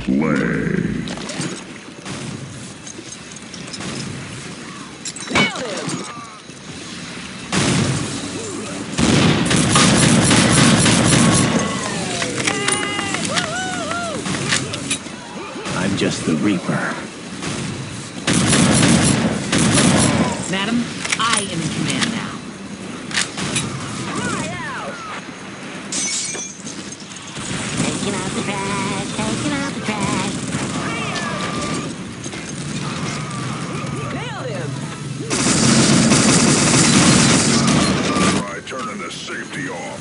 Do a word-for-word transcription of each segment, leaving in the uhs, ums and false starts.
Play. I'm just the Reaper. Madam, I am in command now. Taking out the trash, taking out the trash. Nailed him! Try turning the safety off.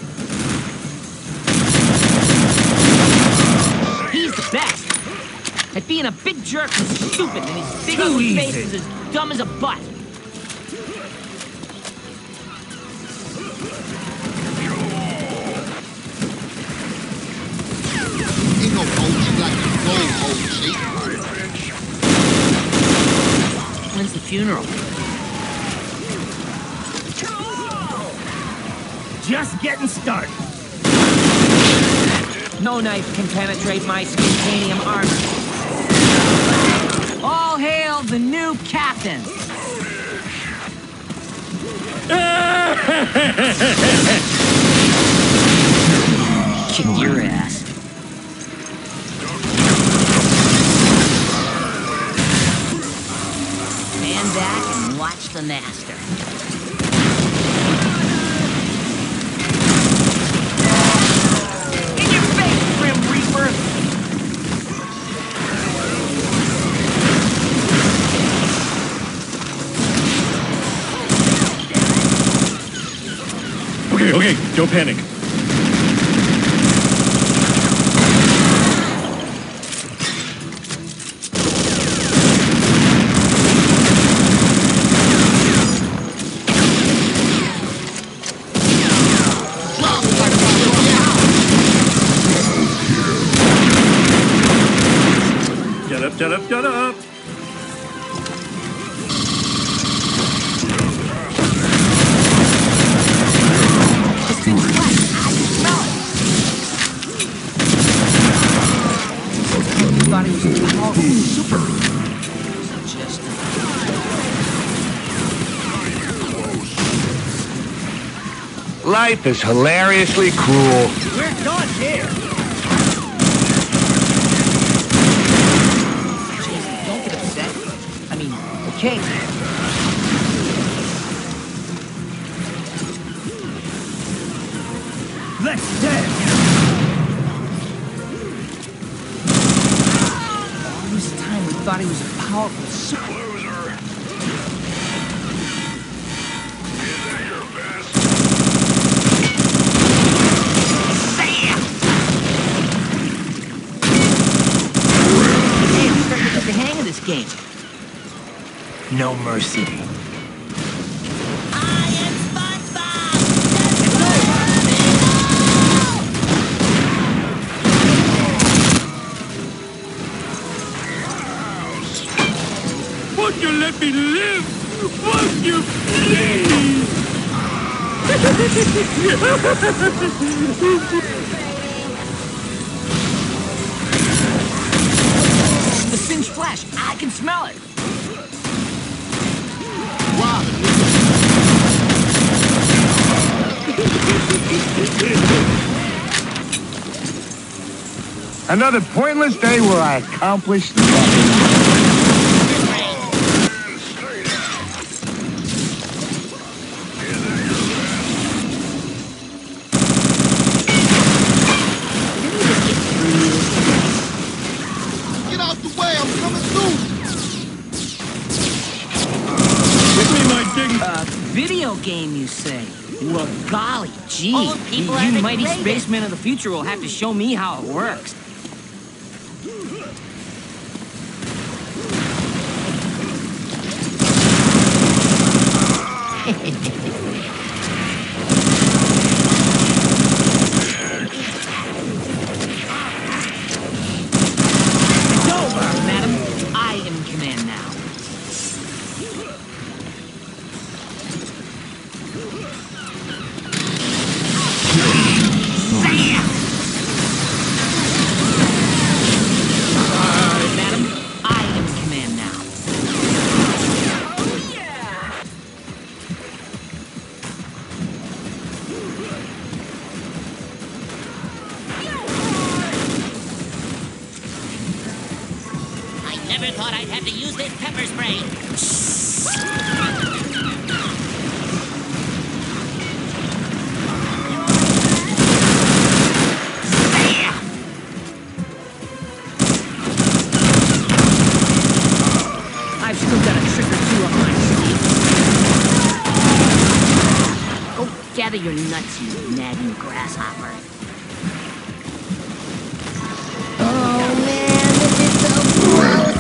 He's the best! At being a big jerk and stupid, and his big Too ugly easy. face is as dumb as a butt. Ain't no O G like the gold O G. When's the funeral? Just getting started. No knife can penetrate my titanium armor. All hail the new captain! Kick your ass. Stand back and watch the master. In your face, Grim Reaper! Okay, okay, don't panic. Drop like a Shut up, shut up, shut up. Thought he was a powerful super. Just Life is hilariously cruel. We're done here. Jason, don't get upset. I mean, okay. Let's dance. All this time we thought he was a powerful super. Loser. Is that your best? Bam! Hey, I'm starting to get the hang of this game. No mercy. I am SpongeBob! Won't you let me live? Won't you please? The singed flesh, I can smell it. Another pointless day where I accomplished nothing. Straight out. Get out the way, I'm coming through. Give me my ding. Uh, video game, you say? Well, golly gee. All the people you are you mighty degraded. spacemen of the future will have to show me how it works. It's over, madam. I am in command now. Bam! Never thought I'd have to use this pepper spray. I've still got a trick or two up my sleeve. Go gather your nuts, you nagging grasshopper. Oh man, this is so gross!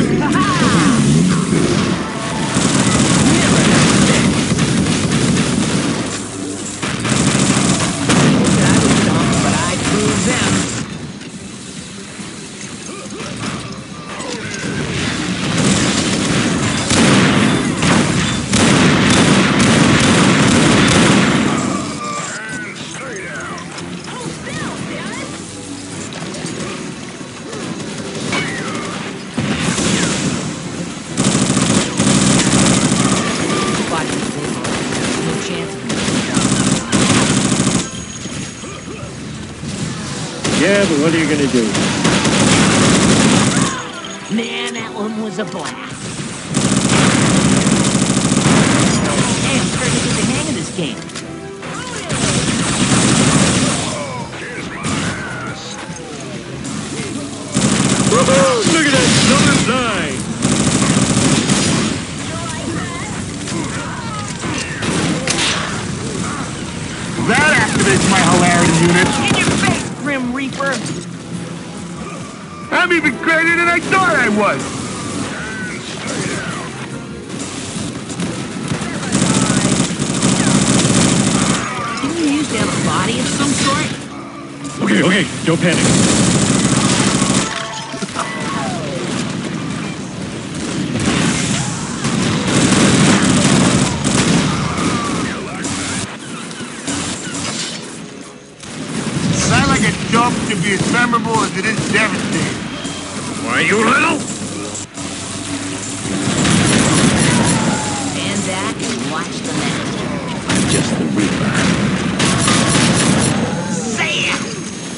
I was dumb, but I proved them. Yeah, but what are you gonna do? Man, that one was a blast. Hey, I'm starting to get the hang of this game. Woohoo! Look at that silver fly! That activates my hilarity unit. In your face, Grim Reaper! I'm even greater than I thought I was. Didn't you used to have a body of some sort? Okay, okay, don't panic. Not like a joke to be as memorable as it is devastating. Why, you little? Stand back and watch the magic. I'm just the Reaper. Say it!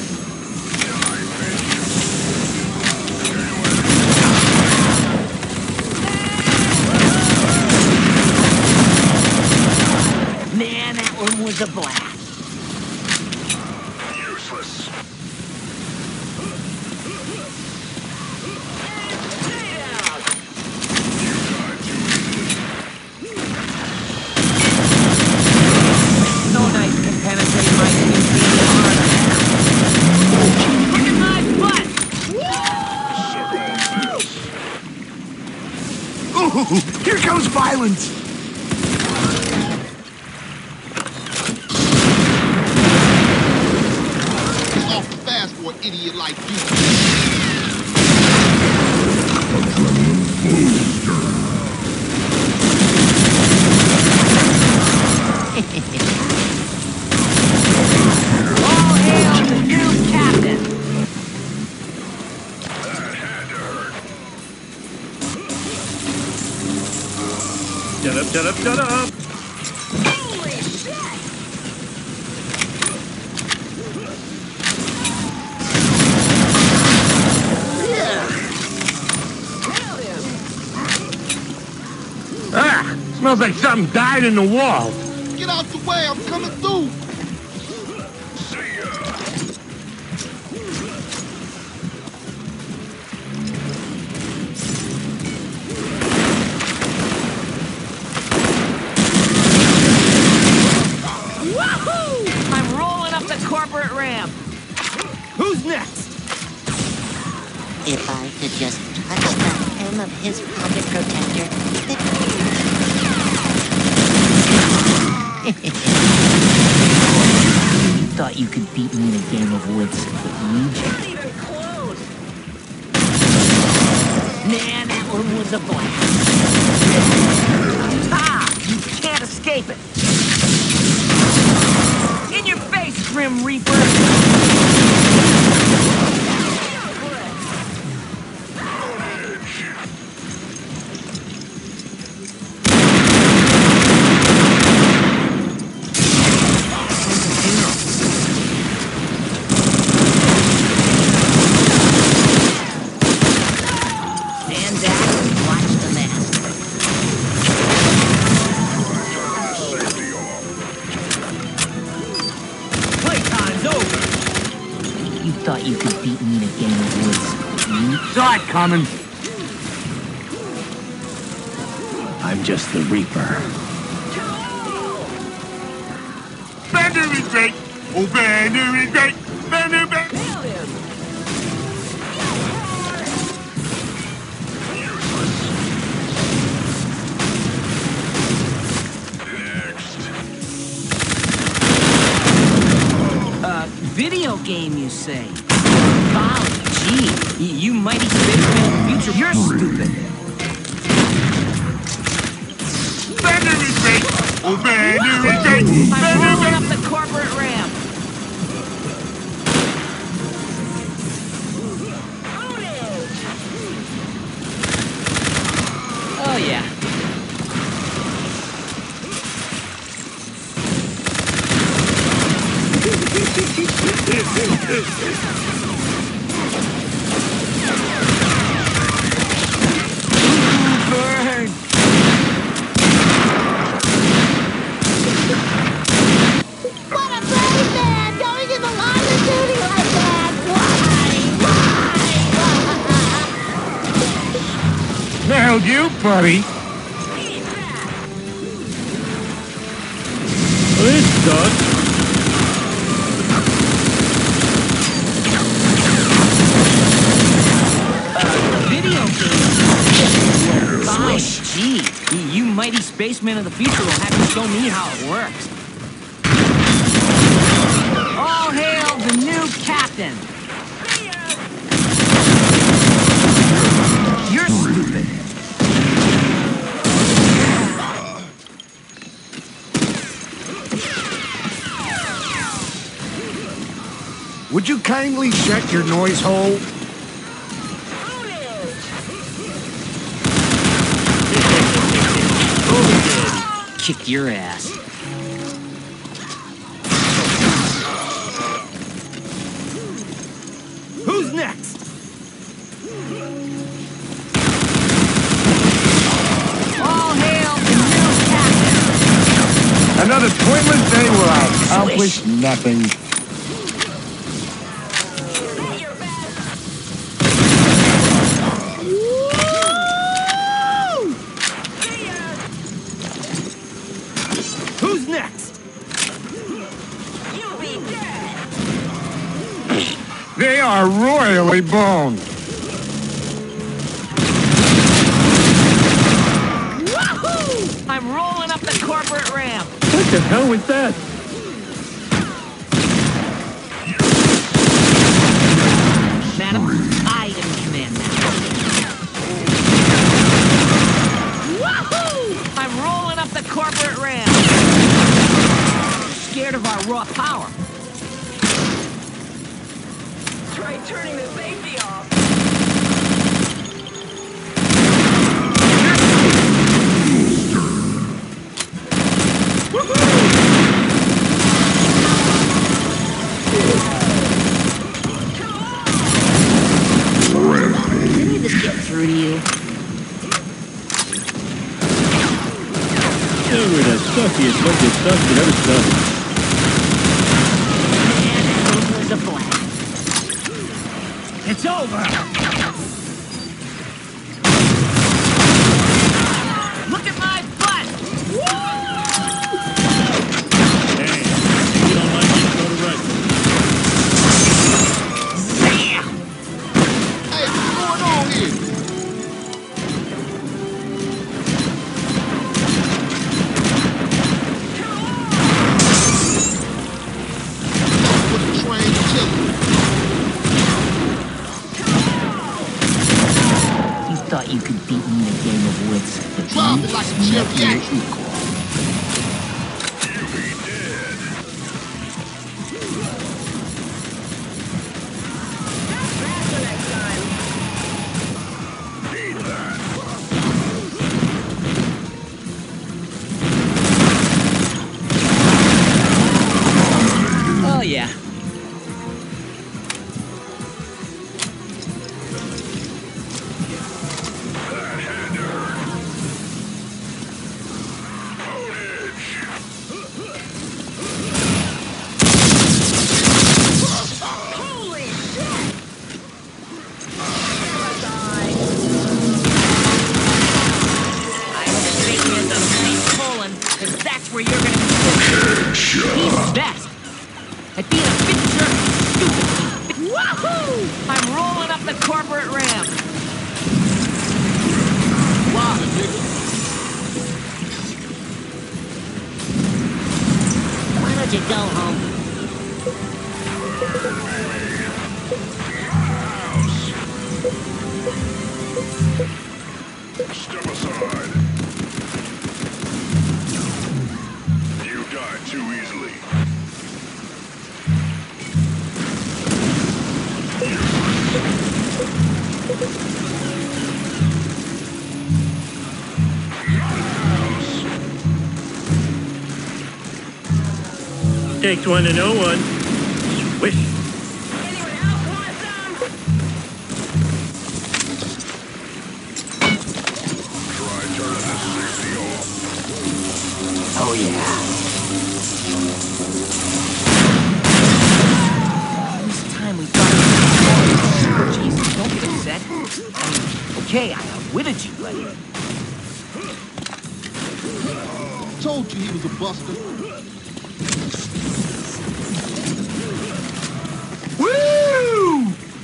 Man, that one was a blast. No knife can penetrate my inferior armor. Look at my butt! Ooh, here comes violence. Awful fast for an idiot like you. All hail the new captain! Shut up, shut up, shut up! Ah, smells like something died in the wall. Get out the way, I'm coming through. Woohoo! I'm rolling up the corporate ramp. Who's next? If I could just touch the hem of his pocket protector. You thought you could beat me in a game of wits, but you just... Man, that one was a blast. Ah! You can't escape it. In your face, Grim Reaper! Stand down Saw it coming. I'm just the Reaper. Bender is great. Oh, Bender is great. Bender, Bender. Uh, video game, you say? Golly gee, y- you mighty spaceman of the future, you're stupid. Bender is great. Oh, Bender is great. I'm Bender, rolling Bender. up the corporate ramp. Oh, yeah. Burn! What a brave man going in the line of duty like that! Why? Why? Nailed you, buddy. This sucks. Video game. Golly gee, y- you mighty spaceman of the future will have to show me how it works. All hail the new captain! You're stupid. Would you kindly shut your noise hole? Kick your ass. Who's next? All hail the new captain! Another pointless day will accomplish nothing. Who's next? They are royally boned. Wahoo! I'm rolling up the corporate ramp. What the hell was that? Madam, I am in command now. Wahoo! I'm rolling up the corporate ramp. Scared of our raw power. Try turning the safety off. Did any of this get through to you? You were the suckiest bunch of stuff you ever done. And it was a blast. It's over. Look at my butt. Hey, if you don't like it, go to rest. Bam! Hey, what's going on here? That's what the train tell you. You thought you could beat me in a game of wits, but Drop you it like a met your champion. equal. Oh yeah. I feel a bit jerky, stupid. Wahoo! I'm rolling up the corporate ramp. Wow, nigga. Why don't you go home? Step aside. You died too easily. Takes one to know one. Swish. Anyone else want some? Try turning this safety off. Oh, yeah. This time we thought... Jesus, don't get upset. I mean, okay, I outwitted you, but... Told you he was a buster. Woo!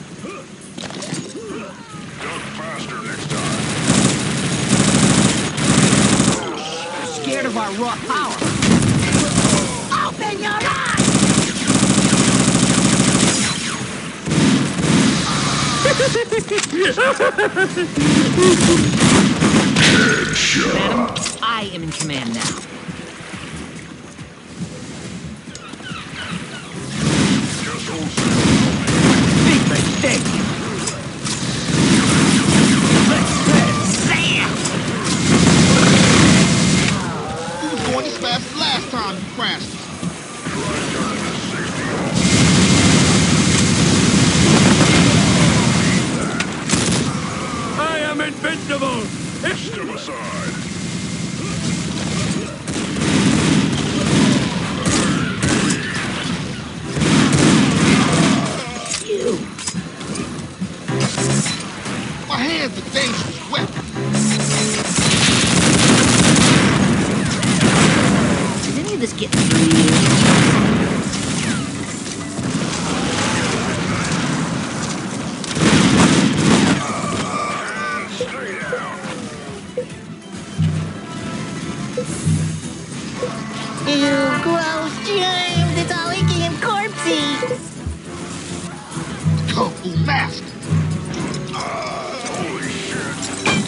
Duck faster next time. Scared of our raw power. Open your eyes! Madam, I am in command now. Just hold still. Big mistake. Let's Sam! You was going this fast the last time you crashed. Try turning this safety off. I am invincible! Step aside. My hand's a dangerous weapon. Did any of this get through you? Stay down. Ew, gross germs. It's all icky and corpsey. Kung Fu mask. Holy shit.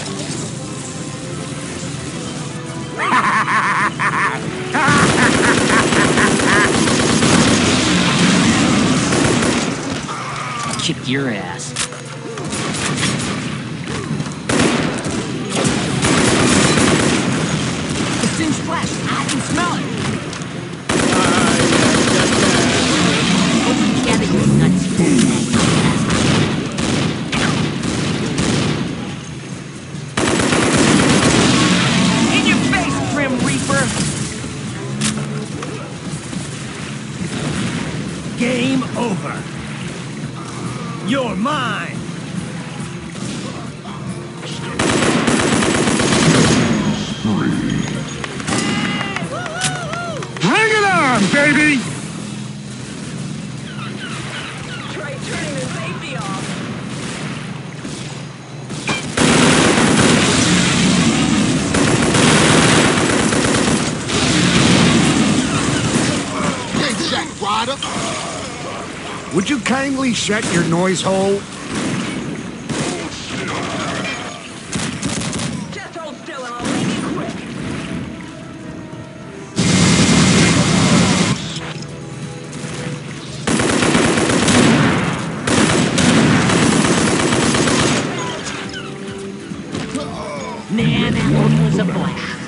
Kick your ass. The singed flesh. I can smell it. Gather your nuts. In your face, Grim Reaper. Game over. You're mine. Bring it on, baby! Try turning the safety off. Hey, Jack Ryder. Would you kindly shut your noise hole? Just hold still and I'll leave you quick. Man, that one was a blast.